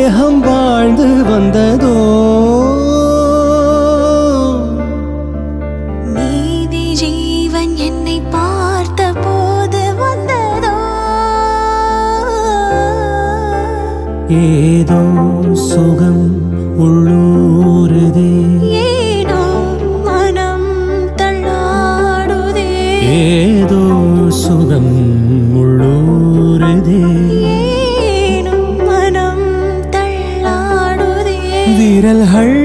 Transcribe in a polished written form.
தேகம் வாழ்ந்து வந்ததோ நீதி ஜீவன் என்னை பார்த்த போது வந்ததோ ஏதோ சுகம் உள்ளூருதே ஏனோ மனம் தள்ளாடுதே ஏதோ சுகம் உள்ளூருதே ஏனோ மனம் தள்ளாடுதே விரல்கள்